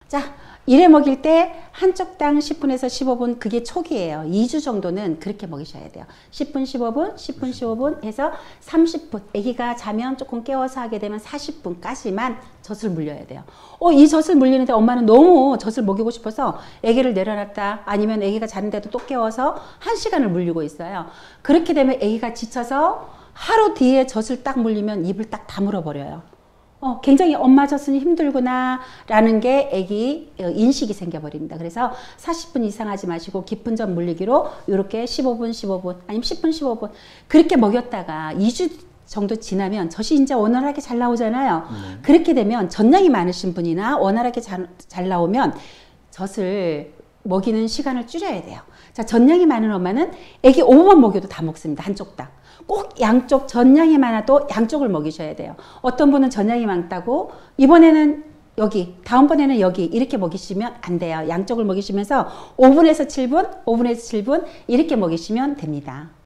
자, 1회 먹일 때 한쪽당 10분에서 15분, 그게 초기예요. 2주 정도는 그렇게 먹이셔야 돼요. 10분, 15분, 10분, 15분 해서 30분. 아기가 자면 조금 깨워서 하게 되면 40분까지만 젖을 물려야 돼요. 이 젖을 물리는데 엄마는 너무 젖을 먹이고 싶어서 아기를 내려놨다, 아니면 아기가 자는데도 또 깨워서 1시간을 물리고 있어요. 그렇게 되면 아기가 지쳐서 하루 뒤에 젖을 딱 물리면 입을 딱 다물어 버려요. 굉장히 엄마 젖은 힘들구나 라는 게 아기 인식이 생겨버립니다. 그래서 40분 이상 하지 마시고 깊은 젖 물리기로 이렇게 15분 15분 아니면 10분 15분 그렇게 먹였다가 2주 정도 지나면 젖이 이제 원활하게 잘 나오잖아요. 그렇게 되면 젖량이 많으신 분이나 원활하게 잘 나오면 젖을 먹이는 시간을 줄여야 돼요. 자, 젖량이 많은 엄마는 아기 5번 먹여도 다 먹습니다. 한쪽 다. 꼭 양쪽, 젖량이 많아도 양쪽을 먹이셔야 돼요. 어떤 분은 젖량이 많다고 이번에는 여기, 다음번에는 여기 이렇게 먹이시면 안 돼요. 양쪽을 먹이시면서 5분에서 7분, 5분에서 7분 이렇게 먹이시면 됩니다.